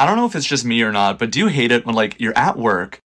I don't know if it's just me or not, but do you hate it when like you're at work